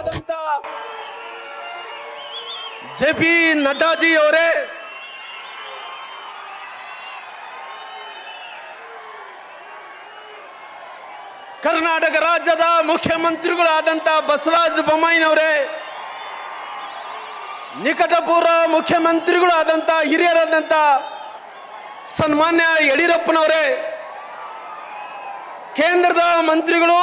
ಮುಖ್ಯಮಂತ್ರಿಗಳಾದಂತ JP ನಡ್ಡಾಜಿ ಅವರೇ, ಕರ್ನಾಟಕ ರಾಜ್ಯದ ಮುಖ್ಯಮಂತ್ರಿಗಳಾದಂತ ಬಸವರಾಜ ಬೊಮ್ಮಾಯಿನವರೇ, ನಿಕಟಪೂರ್ವ ಮುಖ್ಯಮಂತ್ರಿಗಳಾದಂತ ಹಿರಿಯರಾದಂತ ಸನ್ಮಾನ್ಯ ಯಡಿಯೂರಪ್ಪನವರೇ, ಕೇಂದ್ರದ ಮಂತ್ರಿಗಳು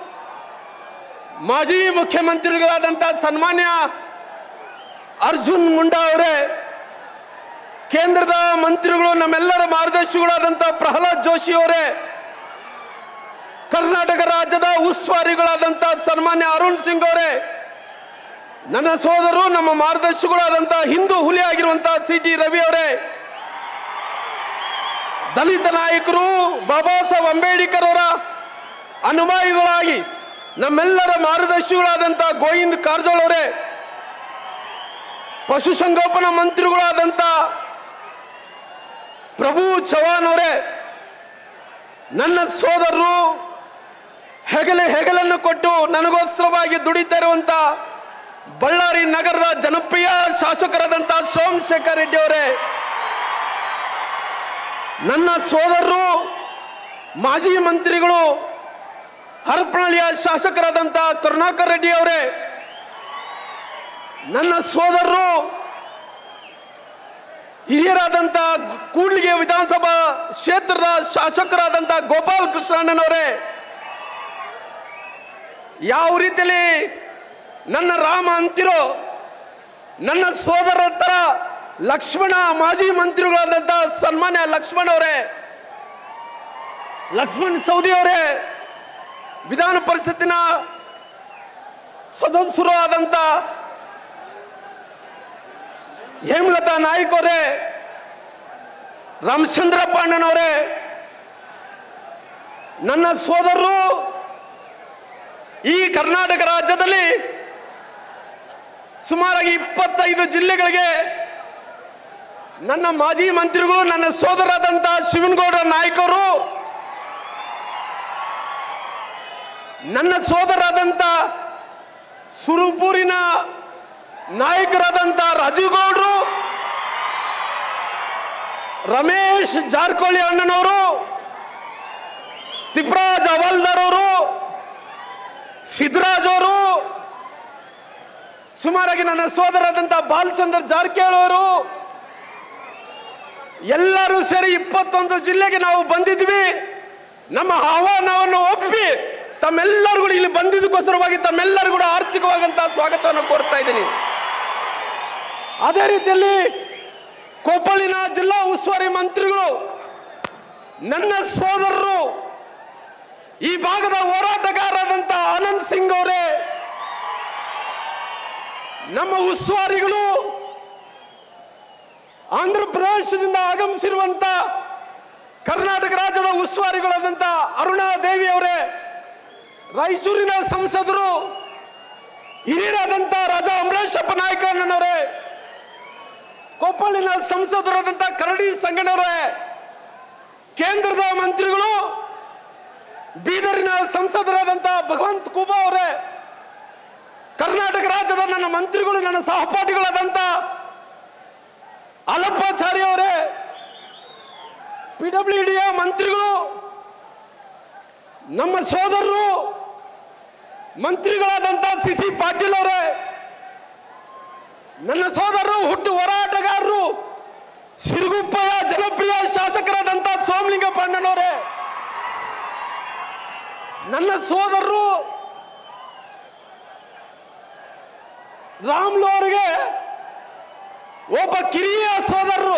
ಮಾಜಿ ಮುಖ್ಯಮಂತ್ರಿಗಳಾದಂತ ಸನ್ಮಾನ್ಯ ಅರ್ಜುನ್ ಮುಂಡಾ ಅವರೇ, ಕೇಂದ್ರದ ಮಂತ್ರಿಗಳು ನಮ್ಮೆಲ್ಲರ ಮಾರ್ಗದರ್ಶಿಗಳಾದಂತ ಪ್ರಹ್ಲಾದ್ ಜೋಶಿ ಅವರೇ, ಕರ್ನಾಟಕ ರಾಜ್ಯದ ಉಸ್ತುವಾರಿಗಳಾದಂತ ಸನ್ಮಾನ್ಯ ಅರುಣ್ ಸಿಂಗ್ ಅವರೇ, ನನ್ನ ಸೋದರರು ನಮ್ಮ ಮಾರ್ಗದರ್ಶಿಗಳಾದಂತ ಹಿಂದೂ ಹುಲಿ ಆಗಿರುವಂತಹ CT ರವಿ ಅವರೇ, ದಲಿತ ನಾಯಕರು ಬಾಬಾ ಸಾಹೇಬ್ ಅಂಬೇಡ್ಕರ್ ಅವರ ಅನುಯಾಯಿಗಳಾಗಿ ನಮ್ಮೆಲ್ಲರ ಮಾರ್ಗದರ್ಶಿಗಳಾದಂತ ಗೋವಿಂದ ಕಾರಜೋಳ ಅವರೇ, ಪಶುಸಂಗೋಪನಾ ಮಂತ್ರಿಗಳಾದಂತ ಪ್ರಭು ಚವ್ಹಾಣ್ ಅವರೇ, ನನ್ನ ಸೋದರರು ಹೆಗಲನ್ನು ಕೊಟ್ಟು ನನಗೋಸ್ಕರವಾಗಿ ದುಡಿತಾ ಇರುವಂತ ಬಳ್ಳಾರಿ ನಗರದ ಜನಪ್ರಿಯ ಶಾಸಕರಾದಂತ ಸೋಮಶೇಖರ್ ರೆಡ್ಡಿ ಅವರೇ, ನನ್ನ ಸೋದರರು ಮಾಜಿ ಮಂತ್ರಿಗಳು ಹರಪನಹಳ್ಳಿಯ ಶಾಸಕರಾದಂತ ಕರುಣಾಕರ್ ರೆಡ್ಡಿ ಅವರೇ, ನನ್ನ ಸೋದರರು ಹಿರಿಯರಾದಂತ ಕೂಡ್ಲಿಗೆ ವಿಧಾನಸಭಾ ಕ್ಷೇತ್ರದ ಶಾಸಕರಾದಂತ ಗೋಪಾಲ್ ಕೃಷ್ಣಣ್ಣನವರೇ, ಯಾವ ರೀತಿಯಲ್ಲಿ ನನ್ನ ರಾಮ ಅಂತಿರೋ ನನ್ನ ಸೋದರರ ತರ ಲಕ್ಷ್ಮಣ ಮಾಜಿ ಮಂತ್ರಿಗಳಾದಂತ ಸನ್ಮಾನ್ಯ ಲಕ್ಷ್ಮಣ್ ಅವರೇ, ಲಕ್ಷ್ಮಣ್ ಸವದಿ ಅವರೇ, ವಿಧಾನ ಪರಿಷತ್ತಿನ ಸದಸ್ಯರು ಆದಂತ ಹೇಮಲತಾ ನಾಯ್ಕ ಅವರೇ, ರಾಮಚಂದ್ರ ಪಾಂಡನವರೇ, ನನ್ನ ಸೋದರರು ಈ ಕರ್ನಾಟಕ ರಾಜ್ಯದಲ್ಲಿ ಸುಮಾರಾಗಿ 25 ಜಿಲ್ಲೆಗಳಿಗೆ ನನ್ನ ಮಾಜಿ ಮಂತ್ರಿಗಳು ನನ್ನ ಸೋದರಾದಂತ ಶಿವನಗೌಡ ನಾಯ್ಕರು, ನನ್ನ ಸೋದರಾದಂತ ಸುರಪೂರಿನ ನಾಯಕರಾದಂತ ರಾಜೀವ್ ಗೌಡ್ರು, ರಮೇಶ್ ಜಾರಕಿಹೊಳಿ ಅಣ್ಣನವರು, ತಿಪ್ರಾಜ್ ಹವಾಲ್ದಾರ್ ಅವರು, ಸಿದ್ದರಾಜ್ ಅವರು, ಸುಮಾರಾಗಿ ನನ್ನ ಸೋದರಾದಂತ ಬಾಲಚಂದ್ರ ಜಾರಕಿಹೊಳಿ ಅವರು, ಎಲ್ಲರೂ ಸೇರಿ 21 ಜಿಲ್ಲೆಗೆ ನಾವು ಬಂದಿದ್ವಿ. ನಮ್ಮ ಆಹ್ವಾನವನ್ನು ಒಪ್ಪಿ ತಮ್ಮೆಲ್ಲರಿಗೂ ಇಲ್ಲಿ ಬಂದಿದ್ದಕ್ಕೋಸ್ಕರವಾಗಿ ತಮ್ಮೆಲ್ಲರಿಗೂ ಕೂಡ ಆರ್ಥಿಕವಾದಂತಹ ಸ್ವಾಗತವನ್ನು ಕೋರ್ತಾ ಇದ್ದೀನಿ. ಅದೇ ರೀತಿಯಲ್ಲಿ ಕೊಪ್ಪಳಿನ ಜಿಲ್ಲಾ ಉಸ್ತುವಾರಿ ಮಂತ್ರಿಗಳು ನನ್ನ ಸೋದರರು, ಈ ಭಾಗದ ಹೋರಾಟಗಾರರಾದಂತ ಆನಂದ್ ಸಿಂಗ್ ಅವರೇ, ನಮ್ಮ ಉಸ್ತುವಾರಿಗಳು ಆಂಧ್ರ ಪ್ರದೇಶದಿಂದ ಆಗಮಿಸಿರುವಂತ ಕರ್ನಾಟಕ ರಾಜ್ಯದ ಉಸ್ತುವಾರಿಗಳಾದಂತ ಅರುಣಾ ದೇವಿ ಅವರೇ, ರಾಯಚೂರಿನ ಸಂಸದರು ಹಿರಿಯರಾದಂತ ರಾಜಾ ಅಮರೇಶಪ್ಪ ನಾಯ್ಕ ಅಣ್ಣನವರೇ, ಕೊಪ್ಪಳಿನ ಸಂಸದರಾದಂತ ಕರಡಿ ಸಂಗಣ್ಣವರೇ, ಕೇಂದ್ರದ ಮಂತ್ರಿಗಳು ಬೀದರಿನ ಸಂಸದರಾದಂತ ಭಗವಂತ ಖೂಬಾ ಅವರೇ, ಕರ್ನಾಟಕ ರಾಜ್ಯದ ನನ್ನ ಮಂತ್ರಿಗಳು ನನ್ನ ಸಹಪಾಠಿಗಳಾದಂತ ಅಲಪ್ಪಾಚಾರಿ ಅವರೇ, PWDಯ ಮಂತ್ರಿಗಳು, ನಮ್ಮ ಸೋದರರು ಮಂತ್ರಿಗಳಾದಂತ CC ಪಾಟೀಲ್ ಅವರೇ, ನನ್ನ ಸೋದರರು ಹುಟ್ಟು ಹೋರಾಟಗಾರರು ಸಿರುಗುಪ್ಪೆಯ ಜನಪ್ರಿಯ ಶಾಸಕರಾದಂತ ಸೋಮಲಿಂಗಪ್ಪ ಅಣ್ಣನವರೇ, ನನ್ನ ಸೋದರರು ರಾಮ್ಲು ಅವರಿಗೆ ಒಬ್ಬ ಕಿರಿಯ ಸೋದರರು,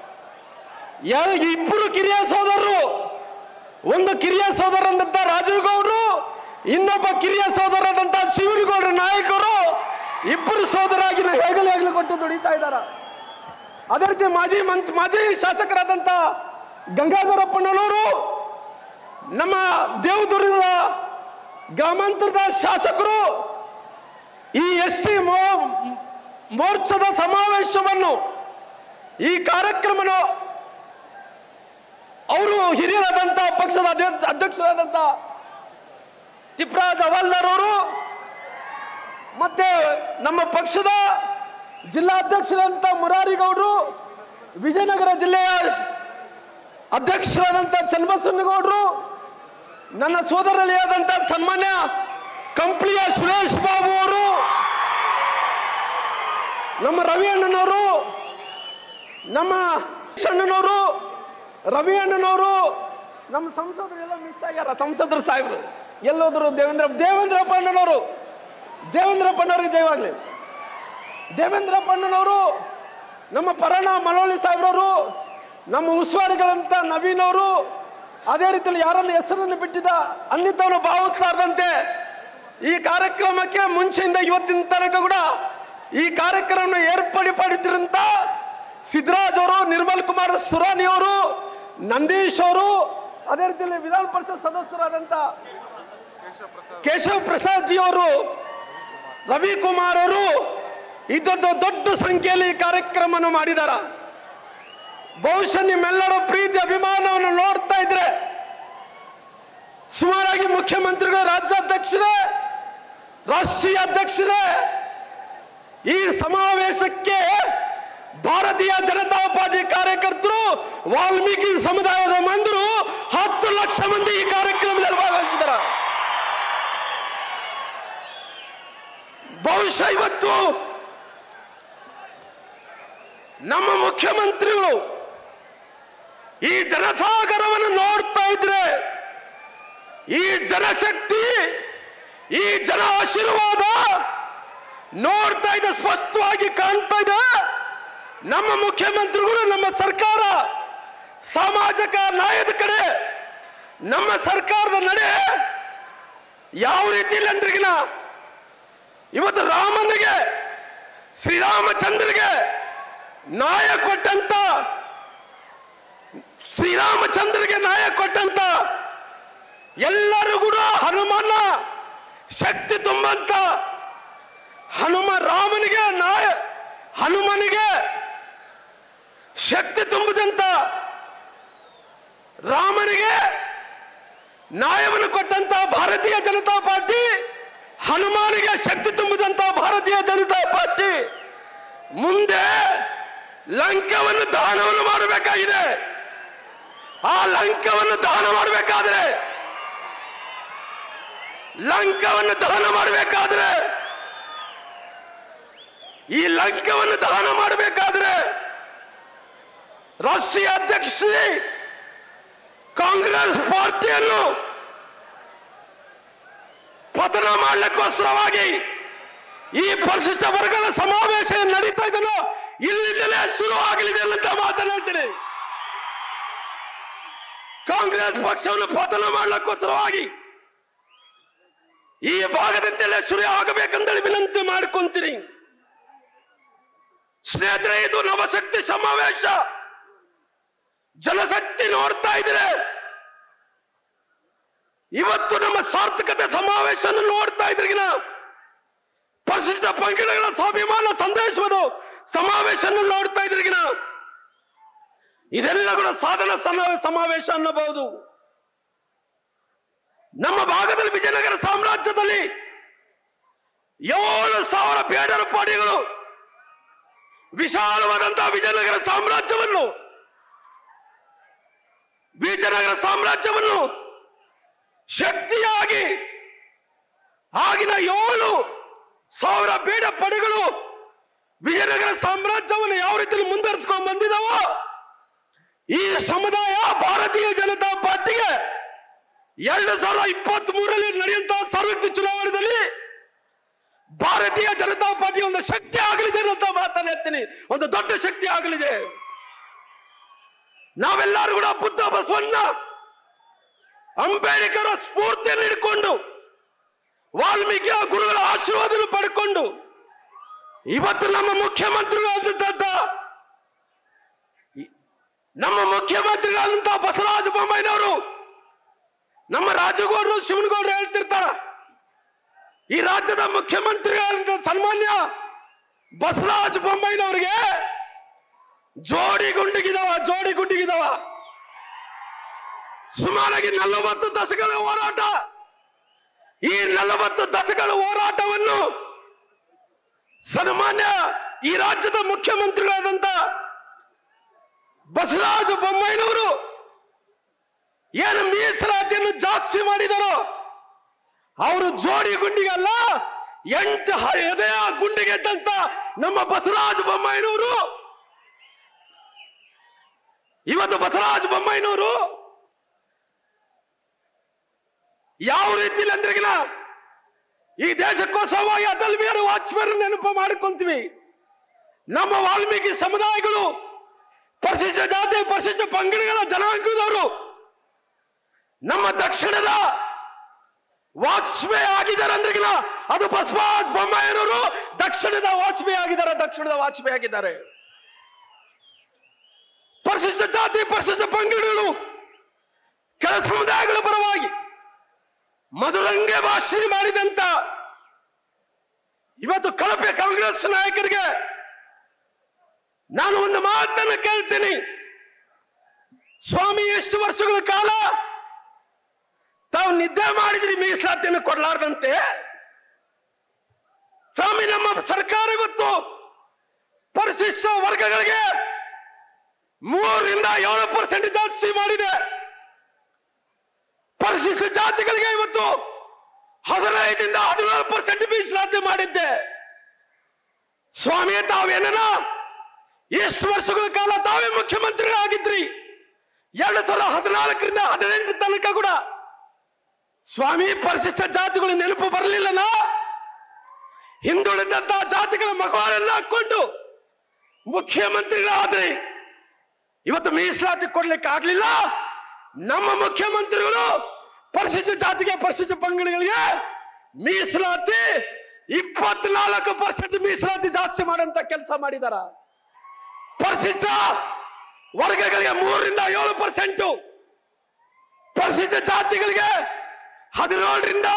ಇಬ್ಬರು ಕಿರಿಯ ಸೋದರರು, ಒಂದು ಕಿರಿಯ ಸೋದರರಾದಂತ ರಾಜೀವ್ ಗೌಡ್ರು, ಇನ್ನೊಬ್ಬ ಕಿರಿಯ ಸೋದರರಾದಂತ ಶಿವನಗೌಡ ನಾಯಕರು, ಇಬ್ಬರು ಸೋದರಾಗಿ ಹೆಗಲು ಕೊಟ್ಟು ದುಡಿತಾ ಇದ್ದಾರೆ. ಅದೇ ರೀತಿ ಮಾಜಿ ಶಾಸಕರಾದಂತ ಗಂಗಾಧರಪ್ಪನವರು, ನಮ್ಮ ದೇವದುರ್ಗದ ಗ್ರಾಮಾಂತರದ ಶಾಸಕರು, ಈ SC ಮೋರ್ಚಾದ ಸಮಾವೇಶವನ್ನು ಈ ಕಾರ್ಯಕ್ರಮವನ್ನು ಅವರು ಹಿರಿಯರಾದಂತ ಪಕ್ಷದ ಅಧ್ಯಕ್ಷರಾದಂತ ತಿಪ್ರಾಜ್ ಹವಾಲ್ದಾರ್ ಅವರು ಮತ್ತೆ ನಮ್ಮ ಪಕ್ಷದ ಜಿಲ್ಲಾಧ್ಯಕ್ಷರಂತ ಮುರಾರಿ ಗೌಡರು, ವಿಜಯನಗರ ಜಿಲ್ಲೆಯ ಅಧ್ಯಕ್ಷರಾದಂಥ ಚನ್ನಬಸವನಗೌಡರು, ನನ್ನ ಸೋದರಳಿಯಾದಂಥ ಸನ್ಮಾನ್ಯ ಕಂಪ್ಲಿಯ ಸುರೇಶ್ ಬಾಬು ಅವರು, ನಮ್ಮ ರವಿ ಅಣ್ಣನವರು, ನಮ್ಮ ಅಣ್ಣನವರು, ರವಿ ಅಣ್ಣನವರು, ನಮ್ಮ ಸಂಸದರು ಎಲ್ಲ ಮಿಸ್ ಆಗ್ಯಾರ. ಸಂಸದರು ಸಾಹೇಬರು ಎಲ್ಲೋದ್ರು? ದೇವೇಂದ್ರಪ್ಪ ಅಣ್ಣನವರು, ದೇವೇಂದ್ರಪ್ಪ ಅಣ್ಣವ್ರಿಗೆ ಜಯವಾಗ್ಲಿ. ದೇವೇಂದ್ರಪ್ಪ ಅಣ್ಣನವರು, ನಮ್ಮ ಪರಣ ಮಳವಳ್ಳಿ ಸಾಹೇಬ್ರವರು, ನಮ್ಮ ಉಸ್ತುವಾರಿಗಳಂತ ನವೀನ್ ಅವರು, ಅದೇ ರೀತಿಯಲ್ಲಿ ಯಾರನ್ನು ಹೆಸರನ್ನು ಬಿಟ್ಟಿದ್ದ ಅನ್ನಿತವನು ಭಾವಿಸಲಾರದಂತೆ ಈ ಕಾರ್ಯಕ್ರಮಕ್ಕೆ ಮುಂಚೆಯಿಂದ ಇವತ್ತಿನ ತನಕ ಕೂಡ ಈ ಕಾರ್ಯಕ್ರಮ ಏರ್ಪಡಿಸಿದಂತ ಸಿದ್ದರಾಜ್ ಅವರು, ನಿರ್ಮಲ್ ಕುಮಾರ್ ಸುರಾನಿ ಅವರು, ನಂದೀಶ್ ಅವರು, ಅದೇ ರೀತಿಯಲ್ಲಿ ವಿಧಾನ ಪರಿಷತ್ ಸದಸ್ಯರಾದಂತ ಕೇಶವ್ ಪ್ರಸಾದ್ ಜಿ ಅವರು, ರವಿಕುಮಾರ್ ಅವರು ಇದೊಂದು ದೊಡ್ಡ ಸಂಖ್ಯೆಯಲ್ಲಿ ಈ ಕಾರ್ಯಕ್ರಮವನ್ನು ಮಾಡಿದಾರ. ಬಹುಶಃ ನಿಮ್ಮೆಲ್ಲರ ಪ್ರೀತಿ ಅಭಿಮಾನವನ್ನು ನೋಡ್ತಾ ಇದ್ರೆ ಸುಮಾರಾಗಿ ಮುಖ್ಯಮಂತ್ರಿಗಳು, ರಾಜ್ಯಾಧ್ಯಕ್ಷರೇ, ರಾಷ್ಟ್ರೀಯ ಅಧ್ಯಕ್ಷರೇ ಈ ಸಮಾವೇಶಕ್ಕೆ ಭಾರತೀಯ ಜನತಾ ಪಾರ್ಟಿ ಕಾರ್ಯಕರ್ತರು, ವಾಲ್ಮೀಕಿ ಸಮುದಾಯದ ಮಂದಿರು 10 ಲಕ್ಷ ಮಂದಿ ಈ ಕಾರ್ಯಕ್ರಮದಲ್ಲಿ ಭಾಗವಹಿಸಿದ್ದಾರೆ. ಬಹುಶಃ ಇವತ್ತು ನಮ್ಮ ಮುಖ್ಯಮಂತ್ರಿಗಳು ಈ ಜನಸಾಗರವನ್ನು ನೋಡ್ತಾ ಇದ್ರೆ, ಈ ಜನಶಕ್ತಿ, ಈ ಜನ ಆಶೀರ್ವಾದ ನೋಡ್ತಾ ಇದೆ, ಸ್ಪಷ್ಟವಾಗಿ ಕಾಣ್ತಾ ಇದೆ. ನಮ್ಮ ಮುಖ್ಯಮಂತ್ರಿಗಳು, ನಮ್ಮ ಸರ್ಕಾರ ಸಾಮಾಜಿಕ ನ್ಯಾಯದ ಕಡೆ ನಮ್ಮ ಸರ್ಕಾರದ ನಡೆ ಯಾವ ರೀತಿಯಲ್ಲಿ ಅಂದ್ರಿಗಿನ ಇವತ್ತು ರಾಮನಿಗೆ, ಶ್ರೀರಾಮಚಂದ್ರನಿಗೆ ನ್ಯಾಯ ಕೊಟ್ಟಂತ, ಶ್ರೀರಾಮಚಂದ್ರನಿಗೆ ನ್ಯಾಯ ಕೊಟ್ಟಂತ ಎಲ್ಲರೂ ಕೂಡ ಹನುಮನ ಶಕ್ತಿ ತುಂಬಂತ ರಾಮನಿಗೆ ನ್ಯಾಯ, ಹನುಮನಿಗೆ ಶಕ್ತಿ ತುಂಬದಂತ, ರಾಮನಿಗೆ ನ್ಯಾಯವನ್ನು ಕೊಟ್ಟಂತ ಭಾರತೀಯ ಜನತಾ ಪಾರ್ಟಿ, ಹನುಮಾನಿಗೆ ಶಕ್ತಿ ತುಂಬದಂತ ಭಾರತೀಯ ಜನತಾ ಪಾರ್ಟಿ ಮುಂದೆ ಲಂಕವನ್ನು ದಾನವನ್ನು ಮಾಡಬೇಕಾಗಿದೆ. ಆ ಲಂಕವನ್ನು ದಾನ ಮಾಡಬೇಕಾದ್ರೆ, ಲಂಕವನ್ನು ದಾನ ಮಾಡಬೇಕಾದ್ರೆ, ಈ ಲಂಕವನ್ನು ದಾನ ಮಾಡಬೇಕಾದ್ರೆ ರಾಷ್ಟ್ರೀಯ ಅಧ್ಯಕ್ಷ ಕಾಂಗ್ರೆಸ್ ಪಾರ್ಟಿಯನ್ನು ಪತನ ಮಾಡಲಿಕ್ಕೋಸ್ಕರವಾಗಿ ಈ ಪರಿಶಿಷ್ಟ ವರ್ಗದ ಸಮಾವೇಶ ನಡೀತಾ ಇದನ್ನು ಇಲ್ಲಿಂದಲೇ ಶುರು ಆಗಲಿದೆ ಅಂತ ಮಾತನಾಡ್ತೀನಿ. ಕಾಂಗ್ರೆಸ್ ಪಕ್ಷವನ್ನು ಪತನ ಮಾಡಲಿಕ್ಕೋಸ್ಕರವಾಗಿ ಈ ಭಾಗದಿಂದಲೇ ಶುರು ಆಗಬೇಕಂತೇಳಿ ವಿನಂತಿ ಮಾಡ್ಕೊಂತೀನಿ. ಸ್ನೇಹಿತರೆ, ಇದು ನವಶಕ್ತಿ ಸಮಾವೇಶ. ಜನಶಕ್ತಿ ನೋಡ್ತಾ ಇದ್ರೆ ಇವತ್ತು ನಮ್ಮ ಸಾರ್ಥಕತೆ ಸಮಾವೇಶ ನೋಡ್ತಾ ಇದ್ರಿಗಿನ ಪರಿಶಿಷ್ಟ ಪಂಗಡಗಳ ಸ್ವಾಭಿಮಾನ ಸಂದೇಶವನ್ನು ಸಮಾವೇಶ ನೋಡ್ತಾ ಇದ್ರಿಗಿನ ಇದೆಲ್ಲ ಕೂಡ ಸಾಧನ ಸಮಾವೇಶ ಅನ್ನಬಹುದು. ನಮ್ಮ ಭಾಗದಲ್ಲಿ ವಿಜಯನಗರ ಸಾಮ್ರಾಜ್ಯದಲ್ಲಿ 7,000 ಬೇಡರ ಪಾಡಿಗಳು ವಿಶಾಲವಾದಂತಹ ವಿಜಯನಗರ ಸಾಮ್ರಾಜ್ಯವನ್ನು ಶಕ್ತಿಯಾಗಿ ಆಗಿನ 7,000 ಬೇಡ ಪಡೆಗಳು ವಿಜಯನಗರ ಸಾಮ್ರಾಜ್ಯವನ್ನು ಯಾವ ರೀತಿಯಲ್ಲಿ ಮುಂದುವರಿಸಿಕೊಂಡು ಬಂದಿದ್ದಾವೋ, ಈ ಸಮುದಾಯ ಭಾರತೀಯ ಜನತಾ ಪಾರ್ಟಿಗೆ 2023ರಲ್ಲಿ ನಡೆಯುವಂತಹ ಸಾರ್ವತ್ರಿಕ ಚುನಾವಣೆಯಲ್ಲಿ ಭಾರತೀಯ ಜನತಾ ಪಾರ್ಟಿ ಒಂದು ಶಕ್ತಿ ಆಗಲಿದೆ ಅಂತ ಮಾತನಾಡ್ತೀನಿ. ಒಂದು ದೊಡ್ಡ ಶಕ್ತಿ ಆಗಲಿದೆ. ನಾವೆಲ್ಲರೂ ಕೂಡ ಬುದ್ಧ ಬಸವಣ್ಣ ಅಂಬೇಡ್ಕರ್ ಸ್ಫೂರ್ತಿಯನ್ನು ಹಿಡ್ಕೊಂಡು, ವಾಲ್ಮೀಕಿಯ ಗುರುಗಳ ಆಶೀರ್ವಾದ ಪಡ್ಕೊಂಡು ಇವತ್ತು ನಮ್ಮ ಮುಖ್ಯಮಂತ್ರಿಗಳಾದಂತಹ ಬಸವರಾಜ ಬೊಮ್ಮಾಯಿನವರು, ನಮ್ಮ ರಾಜಗೌಡರು, ಶಿವನಗೌಡರು ಹೇಳ್ತಿರ್ತಾರ, ಈ ರಾಜ್ಯದ ಮುಖ್ಯಮಂತ್ರಿಗಳಾದಂತಹ ಸನ್ಮಾನ್ಯ ಬಸವರಾಜ ಬೊಮ್ಮಾಯಿನವರಿಗೆ ಜೋಡಿ ಗುಂಡಿಗಿದಾವ. ಸುಮಾರಾಗಿ 40 ದಶಕಗಳ ಹೋರಾಟ. ಈ 40 ದಶಕಗಳ ಹೋರಾಟವನ್ನು ಸನ್ಮಾನ್ಯ ಈ ರಾಜ್ಯದ ಮುಖ್ಯಮಂತ್ರಿಗಳಾದಂತ ಬಸವರಾಜ ಬೊಮ್ಮಾಯಿನವರು ಏನು ಮೀಸಲಾತಿಯನ್ನು ಜಾಸ್ತಿ ಮಾಡಿದರೋ ಅವರು ಜೋಡಿ ಗುಂಡಿಗಲ್ಲ 8 ಎದೆಯ ಗುಂಡಿಗೆ ಇದ್ದಂತ ನಮ್ಮ ಬಸವರಾಜ ಬೊಮ್ಮಾಯಿನವರು ಇವತ್ತು ಬಸವರಾಜ ಬೊಮ್ಮಾಯಿನವರು ಯಾವ ರೀತಿಯಲ್ಲಿ ಅಂದ್ರೆಗಿನ ಈ ದೇಶಕ್ಕೋಸ್ಕರವಾಗಿ ಅಟಲ್ ಬಿಹಾರಿ ವಾಜಪೇಯಿ ನೆನಪು ಮಾಡಿಕೊಂತೀವಿ. ನಮ್ಮ ವಾಲ್ಮೀಕಿ ಸಮುದಾಯಗಳು ಪರಿಶಿಷ್ಟ ಜಾತಿ ಪರಿಶಿಷ್ಟ ಪಂಗಡಗಳ ಜನಾಂಗದವರು ನಮ್ಮ ದಕ್ಷಿಣದ ವಾಜಪೇಯಿ ಆಗಿದ್ದಾರೆ ಅಂದ್ರೆಗಿನ ಅದು ಬಸವರಾಜ ಬೊಮ್ಮಾಯಿಯವರು ದಕ್ಷಿಣದ ವಾಜಪೇಯಿ ಆಗಿದ್ದಾರೆ, ದಕ್ಷಿಣದ ವಾಜಪೇಯಿ ಆಗಿದ್ದಾರೆ. ಪರಿಶಿಷ್ಟ ಜಾತಿ ಪರಿಶಿಷ್ಟ ಪಂಗಡಗಳು ಕೆಲ ಸಮುದಾಯಗಳ ಪರವಾಗಿ ಮಧುರಂಗ ಭಾಷಣ ಮಾಡಿದಂತ ಇವತ್ತು ಕಳಪೆ ಕಾಂಗ್ರೆಸ್ ನಾಯಕರಿಗೆ ನಾನು ಒಂದು ಮಾತನ್ನು ಕೇಳ್ತೀನಿ. ಸ್ವಾಮಿ ಎಷ್ಟು ವರ್ಷಗಳ ಕಾಲ ತಾವು ನಿದ್ದೆ ಮಾಡಿದ್ರಿ ಮೀಸಲಾತಿಯನ್ನು ಕೊಡಲಾರ್ದಂತೆ? ಸ್ವಾಮಿ ನಮ್ಮ ಸರ್ಕಾರ ಇವತ್ತು ಪರಿಶಿಷ್ಟ ವರ್ಗಗಳಿಗೆ 3ರಿಂದ 7% ಜಾಸ್ತಿ ಮಾಡಿದೆ. ಪರಿಶಿಷ್ಟ ಜಾತಿಗಳಿಗೆ ಇವತ್ತು 15ರಿಂದ 17% ಮೀಸಲಾತಿ ಮಾಡಿದ್ದೆ. ಸ್ವಾಮಿ ತಾವೇನ ಎಷ್ಟು ವರ್ಷಗಳ ಕಾಲ ತಾವೇ ಮುಖ್ಯಮಂತ್ರಿಗಳಾಗಿದ್ರಿ. 2014ರಿಂದ 18 ತನಕ ಕೂಡ ಸ್ವಾಮಿ ಪರಿಶಿಷ್ಟ ಜಾತಿಗಳು ನೆನಪು ಬರಲಿಲ್ಲನ? ಹಿಂದುಳಿದಂತ ಜಾತಿಗಳ ಮಗವನ್ನ ಹಾಕೊಂಡು ಮುಖ್ಯಮಂತ್ರಿಗಳಾದ್ರಿ. ಇವತ್ತು ಮೀಸಲಾತಿ ಕೊಡ್ಲಿಕ್ಕೆ ಆಗ್ಲಿಲ್ಲ. ನಮ್ಮ ಮುಖ್ಯಮಂತ್ರಿಗಳು ಪರಿಶಿಷ್ಟ ಜಾತಿಗೆ ಪರಿಶಿಷ್ಟ ಪಂಗಡಗಳಿಗೆ ಮೀಸಲಾತಿ 24% ಮೀಸಲಾತಿ ಜಾಸ್ತಿ ಮಾಡಂತ ಕೆಲಸ ಮಾಡಿದಾರ. ಪರಿಶಿಷ್ಟ ವರ್ಗಗಳಿಗೆ 3ರಿಂದ 7%, ಪರಿಶಿಷ್ಟ ಜಾತಿಗಳಿಗೆ 17ರಿಂದ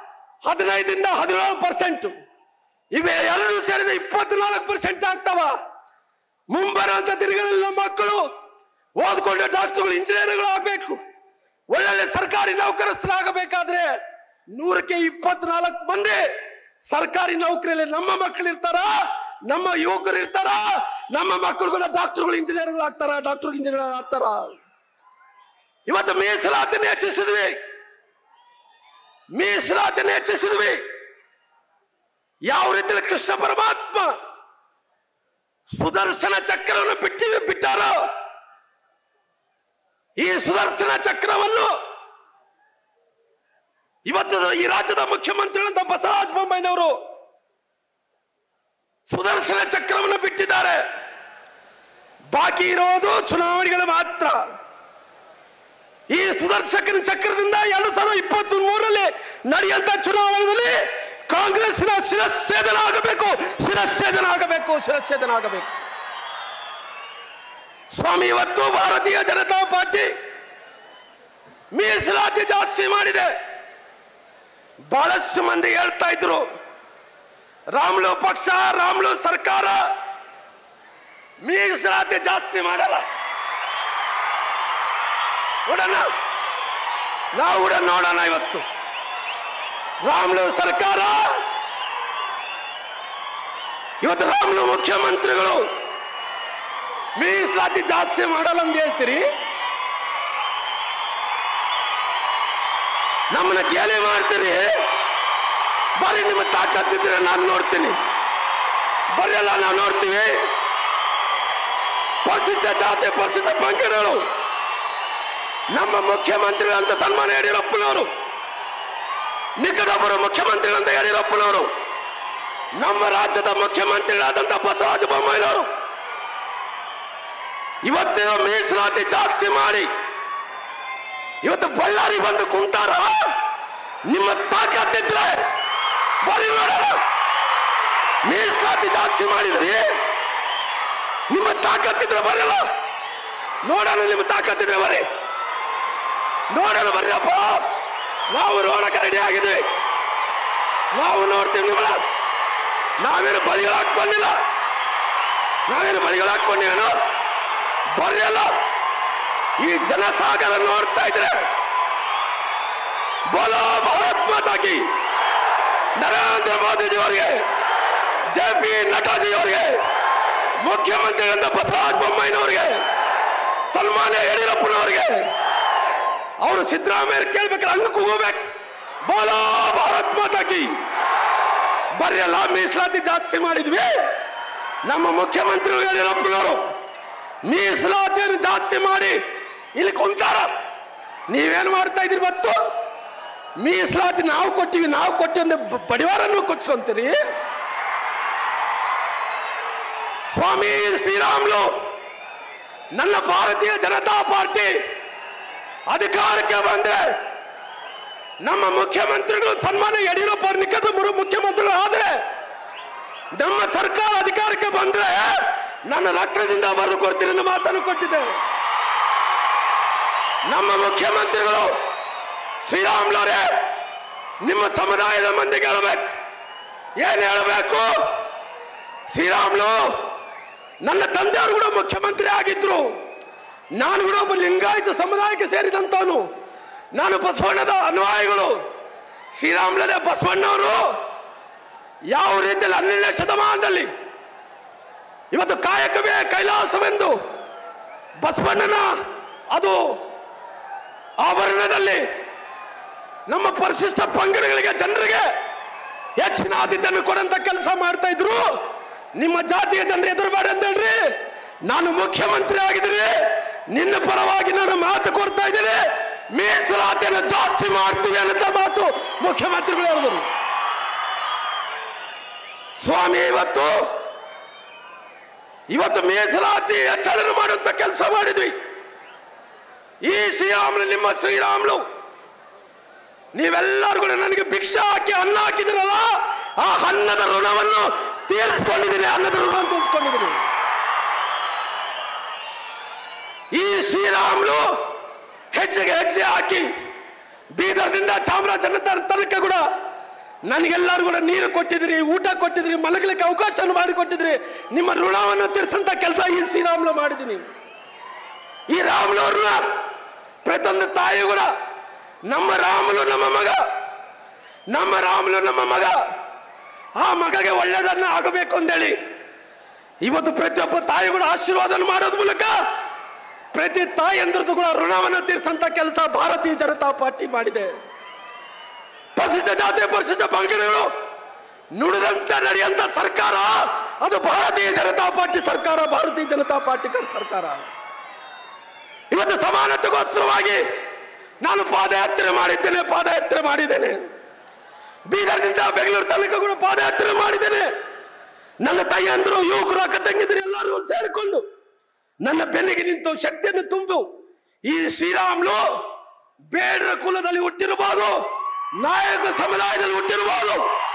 17%. ಇವೆ ಎರಡು ಸೇರಿದ 24% ಆಗ್ತಾವ. ಮುಂಬರುವಂತ ದಿನಗಳಲ್ಲಿ ನಮ್ಮ ಮಕ್ಕಳು ಓದ್ಕೊಂಡು ಡಾಕ್ಟರ್ಗಳು ಇಂಜಿನಿಯರ್ಗಳು ಆಗ್ಬೇಕು, ಒಳ್ಳೊಳ್ಳೆ ಸರ್ಕಾರಿ ನೌಕರಸ್ಥರಾಗಬೇಕಾದ್ರೆ 100ಕ್ಕೆ 24 ಮಂದಿ ಸರ್ಕಾರಿ ನೌಕರಿಯಲ್ಲಿ ನಮ್ಮ ಮಕ್ಕಳು ಇರ್ತಾರ, ನಮ್ಮ ಯುವಕರು ಇರ್ತಾರ. ನಮ್ಮ ಮಕ್ಕಳು ಕೂಡ ಡಾಕ್ಟರ್ಗಳು ಇಂಜಿನಿಯರ್ಗಳು ಆಗ್ತಾರ, ಡಾಕ್ಟರ್ ಇಂಜಿನಿಯರ್ ಆಗ್ತಾರ. ಇವತ್ತು ಮೀಸಲಾತಿಯನ್ನು ಹೆಚ್ಚಿಸಿದ್ವಿ, ಮೀಸಲಾತಿಯನ್ನು ಹೆಚ್ಚಿಸಿದ್ವಿ. ಯಾವ ರೀತಿಯಲ್ಲಿ ಕೃಷ್ಣ ಪರಮಾತ್ಮ ಸುದರ್ಶನ ಚಕ್ರವನ್ನು ಬಿಟ್ಟಾರೋ ಈ ಸುದರ್ಶನ ಚಕ್ರವನ್ನು ಇವತ್ತು ಈ ರಾಜ್ಯದ ಮುಖ್ಯಮಂತ್ರಿಗಳಂತ ಬಸವರಾಜ ಬೊಮ್ಮಾಯಿನವರು ಸುದರ್ಶನ ಚಕ್ರವನ್ನು ಬಿಟ್ಟಿದ್ದಾರೆ. ಬಾಕಿ ಇರೋದು ಚುನಾವಣೆಗಳು ಮಾತ್ರ. ಈ ಸುದರ್ಶನ ಚಕ್ರದಿಂದ 2023ರಲ್ಲಿ ನಡೆಯುವಂತ ಚುನಾವಣೆಯಲ್ಲಿ ಕಾಂಗ್ರೆಸ್ನ ಶಿರಚ್ಛೇದನ ಆಗಬೇಕು, ಶಿರಚ್ಛೇದನ ಆಗಬೇಕು, ಶಿರಚ್ಛೇದನ ಆಗಬೇಕು. ಸ್ವಾಮಿ ಇವತ್ತು ಭಾರತೀಯ ಜನತಾ ಪಾರ್ಟಿ ಮೀಸಲಾತಿ ಜಾಸ್ತಿ ಮಾಡಿದೆ. ಬಹಳಷ್ಟು ಮಂದಿ ಹೇಳ್ತಾ ಇದ್ರು ರಾಮ್ಲು ಪಕ್ಷ ರಾಮ್ಲು ಸರ್ಕಾರ ಮೀಸಲಾತಿ ಜಾಸ್ತಿ ಮಾಡಲ್ಲ. ನಾವು ಕೂಡ ನೋಡೋಣ. ಇವತ್ತು ರಾಮ್ಲು ಸರ್ಕಾರ, ಇವತ್ತು ರಾಮ್ಲು ಮುಖ್ಯಮಂತ್ರಿಗಳು ಮೀಸಲಾತಿ ಜಾಸ್ತಿ ಮಾಡಲ್ಲ ಅಂತ ಹೇಳ್ತೀರಿ. ನಮ್ಮನ್ನ ಗೇಲಿ ಮಾಡ್ತೀರಿ. ಬರೀ ನಿಮ್ಮ ತಾಕತ್ತಿದ್ರೆ ನಾನು ನೋಡ್ತೀನಿ, ಬರೆಯಲ್ಲ ನಾವು ನೋಡ್ತೀವಿ. ಪರಿಶಿಷ್ಟ ಜಾತಿ ಪರಿಶಿಷ್ಟ ಪಂಗಡಗಳು ನಮ್ಮ ಮುಖ್ಯಮಂತ್ರಿಗಳಂತ ಸನ್ಮಾನ್ಯ ಯಡಿಯೂರಪ್ಪನವರು, ನಿಕಟಪುರ ಮುಖ್ಯಮಂತ್ರಿಗಳಂತ ಯಡಿಯೂರಪ್ಪನವರು, ನಮ್ಮ ರಾಜ್ಯದ ಮುಖ್ಯಮಂತ್ರಿಗಳಾದಂತ ಬಸವರಾಜ ಬೊಮ್ಮಾಯಿನವರು ಇವತ್ತು ಮೀಸಲಾತಿ ಜಾಸ್ತಿ ಮಾಡಿ ಇವತ್ತು ಬಳ್ಳಾರಿ ಬಂದು ಕುಂತಾರ. ನಿಮ್ಮ ತಾಕತ್ತಿದ್ರೆ ಬರೀ ನೋಡೋಣ. ಮೀಸಲಾತಿ ಜಾಸ್ತಿ ಮಾಡಿದ್ರಿ, ನಿಮ್ಮ ತಾಕತ್ತಿದ್ರೆ ಬರಲ್ಲ ನೋಡೋಣ. ನಿಮ್ಮ ತಾಕತ್ತಿದ್ರೆ ಬರೀ ನೋಡೋಣ, ಬರ್ರಪ್ಪ. ನಾವು ನೋಡಕ್ಕೆ ರೆಡಿ ಆಗಿದ್ವಿ, ನಾವು ನೋಡ್ತೀವಿ ನಿಮ್ಮನ್ನ. ನಾವೇನು ಬಲಿಗಳು ಹಾಕೊಂಡಿಲ್ಲ, ನಾವೇನು ಬಲಿಗಳು ಹಾಕೊಂಡಿವೇನೋ. ಬರ್ರಲ್ಲ, ಈ ಜನಸಾಗರ ನೋಡ್ತಾ ಇದ್ರೆ ಬೋಲೋ ಭಾರತ್ ಮಾತಾ ಕಿ, ನರೇಂದ್ರ ಮೋದಿಜಿ ಅವರಿಗೆ JP ನಡ್ಡಾಜಿ ಅವರಿಗೆ, ಮುಖ್ಯಮಂತ್ರಿಗಳಂತ ಬಸವರಾಜ ಬೊಮ್ಮಾಯಿನವರಿಗೆ, ಸನ್ಮಾನ್ಯ ಯಡಿಯೂರಪ್ಪನವರಿಗೆ, ಅವರು ಸಿದ್ದರಾಮಯ್ಯ ಕೇಳ್ಬೇಕಾದ್ರೆ ಹಂಗಕ್ಕೆ ಹೋಗ್ಬೇಕು. ಬೋಲೋ ಭಾರತ್ ಮಾತಾ ಕಿ. ಬರೆಯಲ್ಲ ಮೀಸಲಾತಿ ಜಾಸ್ತಿ ಮಾಡಿದ್ವಿ. ನಮ್ಮ ಮುಖ್ಯಮಂತ್ರಿಗಳು ಯಡಿಯೂರಪ್ಪನವರು ಮೀಸಲಾತಿಯನ್ನು ಜಾಸ್ತಿ ಮಾಡಿ ಇಲ್ಲಿ ಕುಂತಾರ. ನೀವೇನು ಮಾಡ್ತಾ ಇದ್ರಿ ಗೊತ್ತು? ಮೀಸಲಾತಿ ನಾವು ಕೊಟ್ಟಿವಿ ಅಂದ್ರೆ ಬಡಿವಾರನ್ನು ಕೊಚ್ಕೊಂತೀರಿ. ಸ್ವಾಮಿ ಶ್ರೀರಾಮ್ಲು, ನನ್ನ ಭಾರತೀಯ ಜನತಾ ಪಾರ್ಟಿ ಅಧಿಕಾರಕ್ಕೆ ಬಂದ್ರೆ ನಮ್ಮ ಮುಖ್ಯಮಂತ್ರಿಗಳು ಸನ್ಮಾನ್ಯ ಯಡಿಯೂರಪ್ಪ ಅವರು ನಿಕಟ ಮುಖ್ಯಮಂತ್ರಿಗಳು ಆದ್ರೆ ನಮ್ಮ ಸರ್ಕಾರ ಅಧಿಕಾರಕ್ಕೆ ಬಂದ್ರೆ ನನ್ನ ರಕ್ತದಿಂದ ಬರೆದು ಕೊಡ್ತೀನಿ ಅನ್ನೋ ಮಾತನ್ನು ಕೊಟ್ಟಿದೆ. ನಮ್ಮ ಮುಖ್ಯಮಂತ್ರಿಗಳು ಶ್ರೀರಾಮ್ಲವರೇ, ನಿಮ್ಮ ಸಮುದಾಯದ ಮಂದಿಗೆ ಹೇಳಬೇಕು. ಏನ್ ಹೇಳಬೇಕು? ಶ್ರೀರಾಮ್ಲು, ನನ್ನ ತಂದೆಯವರು ಕೂಡ ಮುಖ್ಯಮಂತ್ರಿ ಆಗಿದ್ರು. ನಾನು ಕೂಡ ಒಬ್ಬ ಲಿಂಗಾಯತ ಸಮುದಾಯಕ್ಕೆ ಸೇರಿದಂತವನು. ನಾನು ಬಸವಣ್ಣದ ಅನ್ವಾಯಿಗಳು. ಶ್ರೀರಾಮ್ಲರೇ, ಬಸವಣ್ಣವರು ಯಾವ ರೀತಿಯಲ್ಲಿ 12ನೇ ಶತಮಾನದಲ್ಲಿ ಇವತ್ತು ಕಾಯಕವೇ ಕೈಲಾಸವೆಂದು ಬಸವಣ್ಣನ ಅದು ಆಭರಣದಲ್ಲಿ ನಮ್ಮ ಪರಿಶಿಷ್ಟ ಪಂಗಡಗಳಿಗೆ ಜನರಿಗೆ ಹೆಚ್ಚಿನ ಆದ್ಯತೆಯನ್ನು ಕೊಡಂತ ಕೆಲಸ ಮಾಡ್ತಾ ಇದ್ರು. ನಿಮ್ಮ ಜಾತಿಯ ಜನರು ಎದುರುಬೇಡ ಅಂತ ಹೇಳ್ರಿ. ನಾನು ಮುಖ್ಯಮಂತ್ರಿ ಆಗಿದ್ದೀನಿ, ನಿನ್ನ ಪರವಾಗಿ ನಾನು ಮಾತು ಕೊಡ್ತಾ ಇದ್ದೀನಿ. ಮೀಸಲಾತಿಯನ್ನು ಜಾಸ್ತಿ ಮಾಡ್ತೀವಿ ಅನ್ನೋ ಮಾತು ಮುಖ್ಯಮಂತ್ರಿಗಳು ಹೇಳಿದರು. ಸ್ವಾಮಿ, ಇವತ್ತು ಮೀಸಲಾತಿ ಹೆಚ್ಚಳ ಮಾಡುವಂತ ಕೆಲಸ ಮಾಡಿದ್ವಿ. ಈ ಶ್ರೀರಾಮ್ಲು, ನಿಮ್ಮ ಶ್ರೀರಾಮ್ಲು, ನೀವೆಲ್ಲರೂ ಕೂಡ ನನಗೆ ಭಿಕ್ಷೆ ಹಾಕಿ ಅನ್ನ ಹಾಕಿದಿರಲ್ಲ, ಆ ಅನ್ನದ ಋಣವನ್ನು ತೀರಿಸ್ಕೊಂಡಿದ್ದೀನಿ. ಅನ್ನದ ಋಣ ತೀರಿಸ್ಕೊಂಡಿದ್ದೀನಿ. ಈ ಶ್ರೀರಾಮ್ಲು ಹೆಜ್ಜೆಗೆ ಹೆಜ್ಜೆ ಹಾಕಿ ಬೀದರ್ದಿಂದ ಚಾಮರಾಜನಗರ ತನಕ ಕೂಡ ನನಗೆಲ್ಲರೂ ಕೂಡ ನೀರು ಕೊಟ್ಟಿದ್ರಿ, ಊಟ ಕೊಟ್ಟಿದ್ರಿ, ಮಲಗಲಿಕ್ಕೆ ಅವಕಾಶ ಮಾಡಿಕೊಟ್ಟಿದ್ರಿ. ನಿಮ್ಮ ಋಣವನ್ನು ತೀರಿಸಂತ ಕೆಲಸ ಈ ಶ್ರೀರಾಮ್ಲು ಮಾಡಿದ್ದೀನಿ. ಈ ರಾಮ್ಲವ್ರನ್ನ ಪ್ರತಿಯೊಂದು ತಾಯಿ ಕೂಡ ನಮ್ಮ ರಾಮಲು ನಮ್ಮ ಮಗ, ನಮ್ಮ ರಾಮಲು ನಮ್ಮ ಮಗ, ಆ ಮಗಗೆ ಒಳ್ಳೆಯದನ್ನ ಆಗಬೇಕು ಅಂತೇಳಿ ಇವತ್ತು ಪ್ರತಿಯೊಬ್ಬ ತಾಯಿ ಕೂಡ ಆಶೀರ್ವಾದ ಮಾಡೋದ್ ಮೂಲಕ ಪ್ರತಿ ತಾಯಿಯಂದ್ರದ್ದು ಕೂಡ ಋಣವನ್ನು ತೀರಿಸಂತ ಕೆಲಸ ಭಾರತೀಯ ಜನತಾ ಪಾರ್ಟಿ ಮಾಡಿದೆ. ಪರಿಶಿಷ್ಟ ಜಾತಿ ಪರಿಶಿಷ್ಟ ಪಂಗಡಗಳು ನುಡಿದಂತೆ ನಡೆಯುವಂತ ಸರ್ಕಾರ ಅದು ಭಾರತೀಯ ಜನತಾ ಪಾರ್ಟಿ ಸರ್ಕಾರ, ಭಾರತೀಯ ಜನತಾ ಪಾರ್ಟಿ ಸರ್ಕಾರ. ಇವತ್ತು ಸಮಾನತೆಗೋಸ್ಕರವಾಗಿ ನಾನು ಪಾದಯಾತ್ರೆ ಮಾಡಿದ್ದೇನೆ. ಬೀದರ್ನಿಂದ ಬೆಂಗಳೂರು ತನಕ ಕೂಡ ಪಾದಯಾತ್ರೆ ಮಾಡಿದ್ದೇನೆ. ನನ್ನ ತಾಯಿಯಂದ್ರು, ಯುವಕರು, ಅಕ್ಕ ತಂಗಿದ್ರು ಎಲ್ಲರೂ ಸೇರಿಕೊಂಡು ನನ್ನ ಬೆನ್ನಿಗೆ ನಿಂತು ಶಕ್ತಿಯನ್ನು ತುಂಬು. ಈ ಶ್ರೀರಾಮ್ಲು ಬೇಡರ ಕುಲದಲ್ಲಿ ಹುಟ್ಟಿರಬಹುದು, ನಾಯಕ ಸಮುದಾಯದಲ್ಲಿ ಹುಟ್ಟಿರಬಹುದು,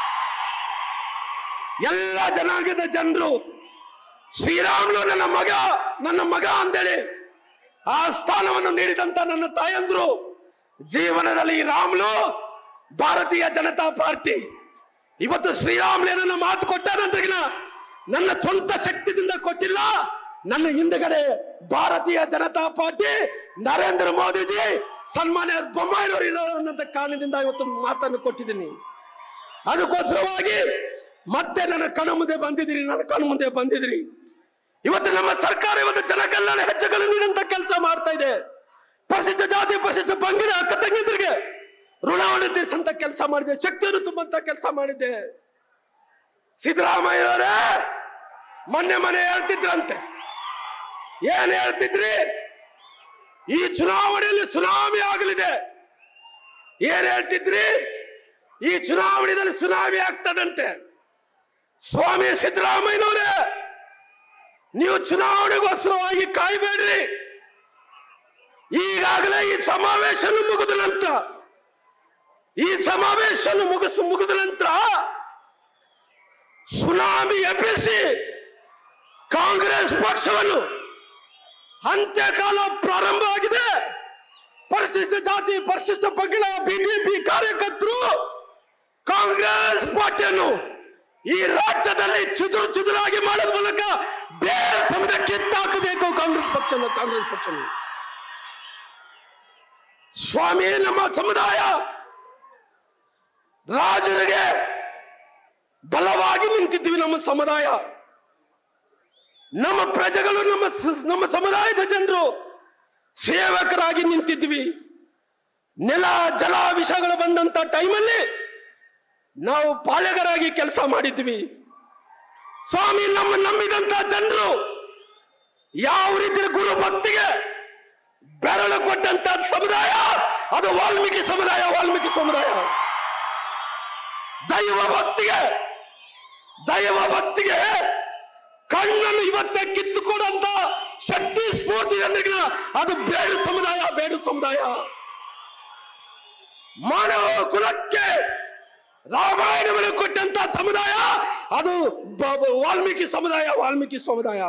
ಎಲ್ಲ ಜನಾಂಗದ ಜನರು ಶ್ರೀರಾಮ್ಲು ನನ್ನ ಮಗ ಅಂತೇಳಿ ಆ ಸ್ಥಾನವನ್ನು ನೀಡಿದಂತ ನನ್ನ ತಾಯಂದ್ರು ಜೀವನದಲ್ಲಿ ಈ ರಾಮ್ಲು ಭಾರತೀಯ ಜನತಾ ಪಾರ್ಟಿ ಇವತ್ತು ಶ್ರೀರಾಮ್ಲು ನನ್ನ ಮಾತು ಕೊಟ್ಟಾನಂದ್ರಿಗಿನ ನನ್ನ ಸ್ವಂತ ಶಕ್ತಿಯಿಂದ ಕೊಟ್ಟಿಲ್ಲ. ನನ್ನ ಹಿಂದಗಡೆ ಭಾರತೀಯ ಜನತಾ ಪಾರ್ಟಿ ನರೇಂದ್ರ ಮೋದಿಜಿ ಸನ್ಮಾನ್ಯ ಬೊಮ್ಮಾಯಿಯವರು ಇರೋನ್ನಂತ ಕಾರಣದಿಂದ ಇವತ್ತು ಮಾತನ್ನು ಕೊಟ್ಟಿದ್ದೀನಿ. ಅದಕ್ಕೋಸ್ಕರವಾಗಿ ಮತ್ತೆ ನನ್ನ ಕಣ್ಣು ಮುಂದೆ ಬಂದಿದ್ದೀರಿ. ಇವತ್ತು ನಮ್ಮ ಸರ್ಕಾರ ಇವತ್ತು ಜನಕಲ್ಯಾಣ ಹೆಜ್ಜೆಗಳು ನೀಡುವಂತ ಕೆಲಸ ಮಾಡ್ತಾ ಇದೆ. ಪರಿಶಿಷ್ಟ ಜಾತಿ ಪರಿಶಿಷ್ಟ ಪಂಗಡ ಅಕ್ಕ ತಂಗಿದ್ರಿಗೆ ಋಣವನ್ನು ತೀರಿಸಂತ ಕೆಲಸ ಮಾಡಿದೆ, ಶಕ್ತಿಯನ್ನು ತುಂಬಂತ ಕೆಲಸ ಮಾಡಿದೆ. ಸಿದ್ದರಾಮಯ್ಯವರೇ ಮೊನ್ನೆ ಹೇಳ್ತಿದ್ರಂತೆ, ಏನ್ ಹೇಳ್ತಿದ್ರಿ? ಈ ಚುನಾವಣೆಯಲ್ಲಿ ಸುನಾಮಿ ಆಗಲಿದೆ. ಏನ್ ಹೇಳ್ತಿದ್ರಿ? ಈ ಚುನಾವಣೆಯಲ್ಲಿ ಸುನಾಮಿ ಆಗ್ತದಂತೆ. ಸ್ವಾಮಿ ಸಿದ್ದರಾಮಯ್ಯನವರೇ, ನೀವು ಚುನಾವಣೆಗೋಸ್ಕರವಾಗಿ ಕಾಯ್ಬೇಡ್ರಿ. ಈಗಾಗಲೇ ಈ ಸಮಾವೇಶ ಮುಗಿದ ನಂತರ ಸುನಾಮಿ ಎಬ್ಬಿಸಿ ಕಾಂಗ್ರೆಸ್ ಪಕ್ಷವನ್ನು ಅಂತ್ಯಕಾಲ ಪ್ರಾರಂಭ ಆಗಿದೆ. ಪರಿಶಿಷ್ಟ ಜಾತಿ ಪರಿಶಿಷ್ಟ ಪಂಗಡ ಬಿಜೆಪಿ ಕಾರ್ಯಕರ್ತರು ಕಾಂಗ್ರೆಸ್ ಪಾರ್ಟಿಯನ್ನು ಈ ರಾಜ್ಯದಲ್ಲಿ ಚುದುರಾಗಿ ಮಾಡೋದ ಮೂಲಕ ಬೇರೆ ಸಮೇತ ಕಿತ್ತಾಕಬೇಕು ಕಾಂಗ್ರೆಸ್ ಪಕ್ಷ. ಸ್ವಾಮಿ, ನಮ್ಮ ಸಮುದಾಯ ರಾಜರಿಗೆ ಬಲವಾಗಿ ನಿಂತು ನಿಂತಿದ್ವಿ. ನಮ್ಮ ಸಮುದಾಯ, ನಮ್ಮ ಪ್ರಜೆಗಳು, ನಮ್ಮ ಸಮುದಾಯದ ಜನರು ಸೇವಕರಾಗಿ ನಿಂತಿದ್ವಿ. ನೆಲ ಜಲ ವಿಷಯಗಳು ಬಂದಂತ ಟೈಮಲ್ಲಿ ನಾವು ಪಾಳೆಗರಾಗಿ ಕೆಲಸ ಮಾಡಿದ್ವಿ. ಸ್ವಾಮಿ, ನಮ್ಮ ನಂಬಿದಂತ ಜನರು ಯಾವ ರೀತಿ ಗುರು ಭಕ್ತಿಗೆ ಬೆರಳು ಕೊಟ್ಟಂತ ಸಮುದಾಯ ಅದು ವಾಲ್ಮೀಕಿ ಸಮುದಾಯ. ವಾಲ್ಮೀಕಿ ಸಮುದಾಯ ದೈವ ಭಕ್ತಿಗೆ ಕಣ್ಣನ್ನು ಇವತ್ತೇ ಕಿತ್ತುಕೊಡುವಂತ ಶಕ್ತಿ ಸ್ಫೂರ್ತಿ ಅಂದ್ರೆ ಅದು ಬೇಡ ಸಮುದಾಯ. ಮಾನವ ಕುಲಕ್ಕೆ ರಾಮಾಯಣವನ್ನು ಕೊಟ್ಟಂತ ಸಮುದಾಯ ಅದು ವಾಲ್ಮೀಕಿ ಸಮುದಾಯ.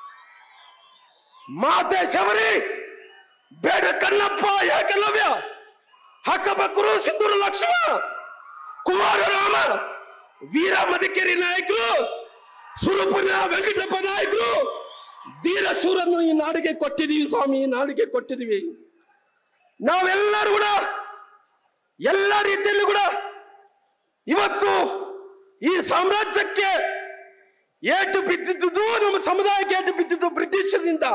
ಮಾತೆ ಶಬರಿ, ಬೇಡ ಕಣ್ಣಪ್ಪ, ಏಕಲವ್ಯ, ಹಕ್ಕಬಕ್ಕರು, ಸಿಂಧೂರ ಲಕ್ಷ್ಮಣ, ಕುಮಾರ ರಾಮ, ವೀರ ಮದಕೇರಿ ನಾಯಕರು, ಸುರಪುರ ವೆಂಕಟಪ್ಪ ನಾಯಕರು, ಧೀರ ಶೂರನ್ನು ಈ ನಾಡಿಗೆ ಕೊಟ್ಟಿದ್ದೀವಿ ಸ್ವಾಮಿ, ಈ ನಾಡಿಗೆ ಕೊಟ್ಟಿದ್ದೀವಿ. ನಾವೆಲ್ಲರೂ ಕೂಡ ಎಲ್ಲ ರೀತಿಯಲ್ಲೂ ಕೂಡ ಇವತ್ತು ಈ ಸಾಮ್ರಾಜ್ಯಕ್ಕೆ ಏಟು ಬಿದ್ದಿದ್ದು, ನಮ್ಮ ಸಮುದಾಯಕ್ಕೆ ಏಟು ಬಿದ್ದಿದ್ದು ಬ್ರಿಟಿಷರಿಂದ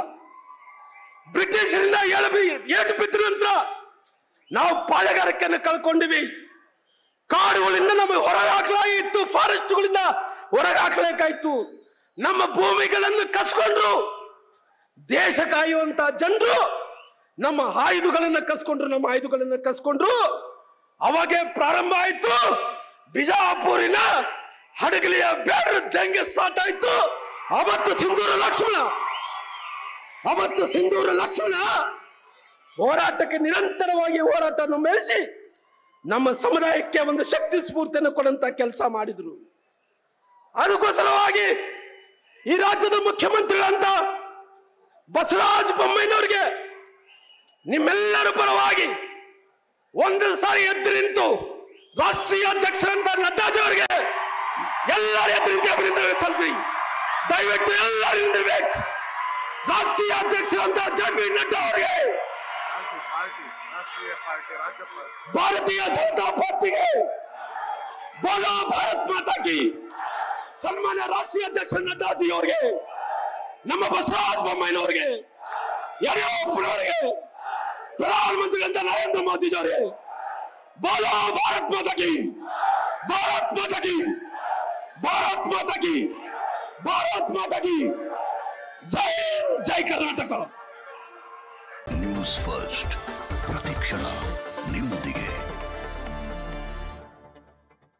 ಏಟು ಬಿದ್ದ ನಂತರ ನಾವು ಪಾಳೆಗಾರಿಕೆಯನ್ನು ಕಳ್ಕೊಂಡಿವಿ. ಕಾಡುಗಳಿಂದ ನಮಗೆ ಹೊರಗೆ ಹಾಕಲಾಗಿತ್ತು, ಫಾರೆಸ್ಟ್ಗಳಿಂದ ಹೊರಗೆ ಹಾಕಬೇಕಾಯ್ತು. ನಮ್ಮ ಭೂಮಿಗಳನ್ನು ಕಸ್ಕೊಂಡ್ರು. ದೇಶ ಕಾಯುವಂತ ಜನರು ನಮ್ಮ ಆಯುಧಗಳನ್ನು ಕಸ್ಕೊಂಡ್ರು. ಅವಾಗೆ ಪ್ರಾರಂಭ ಆಯ್ತು ಬಿಜಾಪುರಿನ ಹಡಗಲಿಯ ಬೇಡ ದಂಗೆ ಸ್ಟಾರ್ಟ್ ಆಯ್ತು. ಅವತ್ತು ಸಿಂಧೂರ ಲಕ್ಷ್ಮಣ ಹೋರಾಟಕ್ಕೆ ನಿರಂತರವಾಗಿ ಹೋರಾಟವನ್ನು ಬೆಳೆಸಿ ನಮ್ಮ ಸಮುದಾಯಕ್ಕೆ ಒಂದು ಶಕ್ತಿ ಸ್ಫೂರ್ತಿಯನ್ನು ಕೊಡುವಂತ ಕೆಲಸ ಮಾಡಿದ್ರು. ಅದಕ್ಕೋಸ್ಕರವಾಗಿ ಈ ರಾಜ್ಯದ ಮುಖ್ಯಮಂತ್ರಿಗಳಂತ ಬಸವರಾಜ ಬೊಮ್ಮಾಯಿನವರಿಗೆ ನಿಮ್ಮೆಲ್ಲರ ಪರವಾಗಿ ಒಂದು ಸಾರಿ ಎದ್ದು ನಿಂತು ರಾಷ್ಟ್ರೀಯ ಅಧ್ಯಕ್ಷರಂತ ನಡ್ಡಾಜಿ ಅವರಿಗೆ ಎಲ್ಲರ ಎದ್ದು ನಿಂತು ಅಭಿನಂದನೆ ಸಲ್ಲಿಸಿ. ದಯವಿಟ್ಟು ಎಲ್ಲರೂ ನಿಂದಿರಬೇಕು. ರಾಷ್ಟ್ರೀಯ ಅಧ್ಯಕ್ಷರಂತ ಜೆ.ಪಿ. ನಡ್ಡಾ ಅವರಿಗೆ, ಭಾರತೀಯ ಜನತಾ ಪಾರ್ಟಿಗೆ ಬೋಲೋ ಭಾರತ್ ಮಾತಾ ಕಿ. ಸನ್ಮಾನ್ಯ ರಾಷ್ಟ್ರೀಯ ಅಧ್ಯಕ್ಷ ನಡ್ಡಾಜಿ ಅವರಿಗೆ, ನಮ್ಮ ಬಸವರಾಜ ಬೊಮ್ಮಾಯಿನವರಿಗೆ, ಯಡಿಯೂರಪ್ಪನವರಿಗೆ, ಪ್ರಧಾನಮಂತ್ರಿಗಳಂತ ನರೇಂದ್ರ ಮೋದಿ ಅವರಿಗೆ ಬೋಲೋ ಭಾರತ್ ಮಾತಾ ಕಿ, ಭಾರತ್ ಮಾತಾ ಕಿ, ಭಾರತ್ ಮಾತಾ ಕಿ, ಭಾರತ್ ಮಾತಾ ಕಿ. ಜೈ ಕರ್ನಾಟಕ. ನ್ಯೂಸ್ ಫಸ್ಟ್, ಪ್ರತಿಕ್ಷಣ ನಿಮ್ಮೊಂದಿಗೆ.